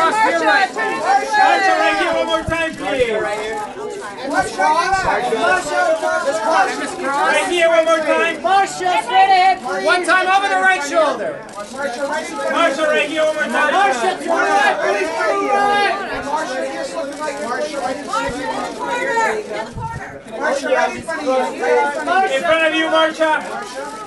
across to your right. Marsha, right here one more time, please. Miss Cross. Right here one more time. Marsha, straight ahead, please. One time over the right shoulder. Marsha, right here one more time. Marsha, to the right, please, to the right. Marsha, just looking like Marsha, right in front of you. Corner, in the corner. Marsha, right in front of you. In front of you, Marsha.